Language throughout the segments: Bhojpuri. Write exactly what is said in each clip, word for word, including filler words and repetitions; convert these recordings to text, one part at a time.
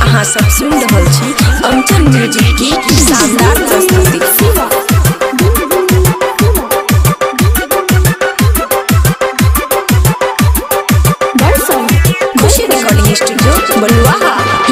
अहाँ सब सुन रहल छी अमचन म्यूजिक की शानदार प्रस्तुति। Khushi recording studio Baluaha.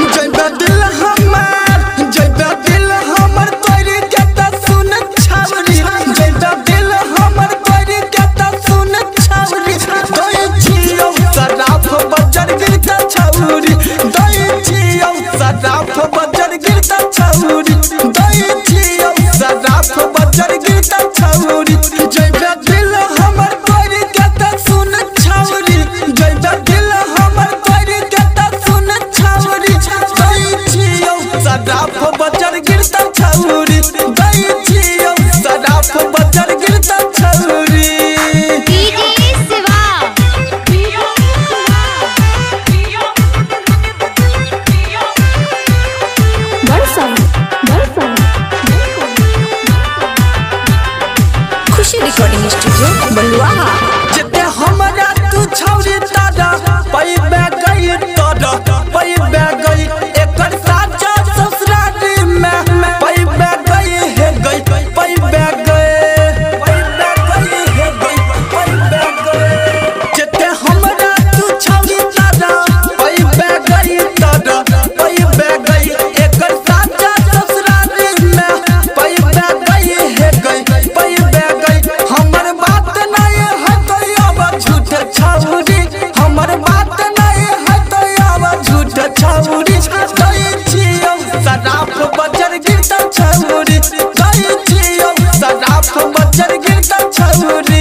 Khushi recording studio Baluaha. जिते हमरा तू छौरी तारा पई बे गई तारा पई बे गई एकर साचा ससुराली में पई बे गई है गई पई बे गई पई बे गई है गई पई बे गई। जिते हमरा तू छौरी तारा पई बे गई तारा पई बे गई एकर साचा ससुराली में पई बे गई है गई पई बे गई। हमर बात नहीं है तो अब झूठ छौरी हमर बात नहीं है तो अब झूठ छौरी गई छियो सराफ बजर गिरता छौरी गई छियो सराफ बजर गिरता छौरी।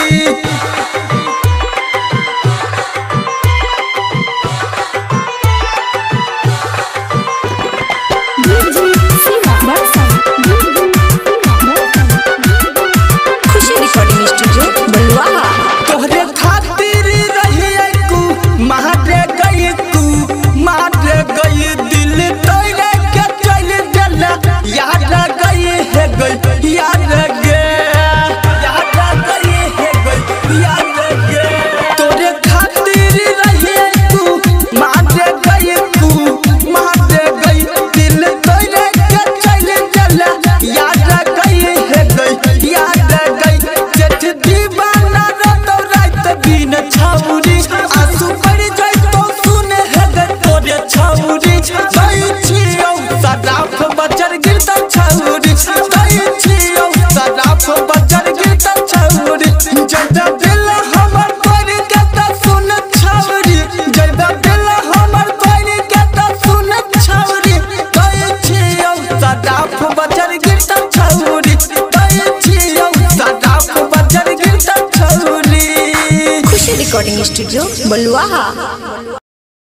Khushi recording studio Baluaha. तोहरे खातिर रही कु मारे गई कु मारे गई दिल तोरे के चल देला याद गई है गई याद गे याद गई है गई याद गे। तोरे खातिर रही कु मारे गई कु मारे गई दिल तोरे के चल देला याद गई है गई याद गई। जेठ दीवाना रतो रात दिन छौरी आंसू पड़ जाए तो सुन है गई तोरे छौरी गई छियो सराफ बजर गिरता छौरी गई छियो सराफ बजर गिरता छौरी। जदा दिल हमर तोरी के त सुन छौरी जदा दिल हमर तोरी के त सुन छौरी गई छियो सराफ बजर गिरता छौरी गई छियो सराफ बजर गिरता छौरी। खुशी रिकॉर्डिंग स्टूडियो बलुआहा।